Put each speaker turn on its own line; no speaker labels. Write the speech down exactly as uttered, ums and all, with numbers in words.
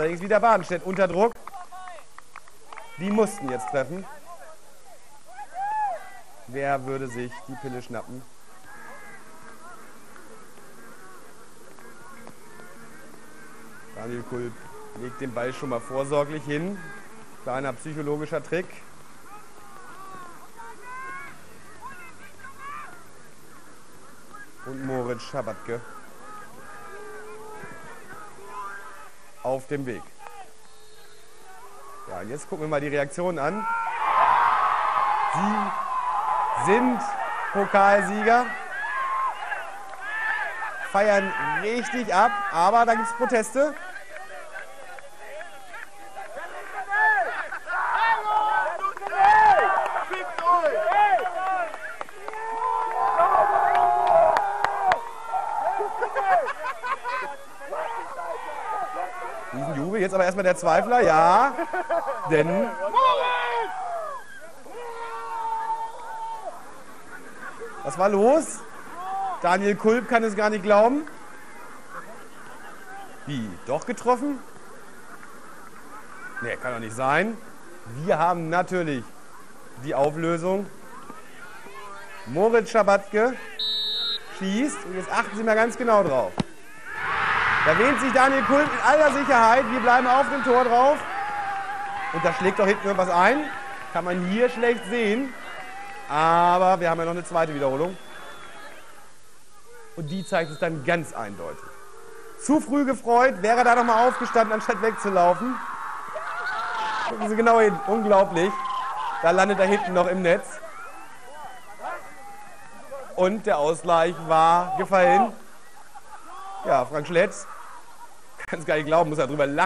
Allerdings wieder Badenstedt unter Druck. Die mussten jetzt treffen. Wer würde sich die Pille schnappen? Daniel Kulp legt den Ball schon mal vorsorglich hin. Kleiner psychologischer Trick. Und Moritz Schabatke auf dem Weg. Ja, und jetzt gucken wir mal die Reaktionen an. Sie sind Pokalsieger. Feiern richtig ab, aber da gibt es Proteste. Diesen Jubel, jetzt aber erstmal der Zweifler, ja, denn was war los? Daniel Kulp kann es gar nicht glauben. Wie, doch getroffen? Nee, kann doch nicht sein. Wir haben natürlich die Auflösung. Moritz Schabatke schießt und jetzt achten Sie mal ganz genau drauf. Da wähnt sich Daniel Kulp in aller Sicherheit. Wir bleiben auf dem Tor drauf. Und da schlägt doch hinten irgendwas ein. Kann man hier schlecht sehen. Aber wir haben ja noch eine zweite Wiederholung. Und die zeigt es dann ganz eindeutig. Zu früh gefreut, wäre er da nochmal aufgestanden, anstatt wegzulaufen. Gucken Sie genau hin, unglaublich. Da landet er hinten noch im Netz. Und der Ausgleich war gefallen. Ja, Frank Schletz, kann es gar nicht glauben, muss er drüber lachen.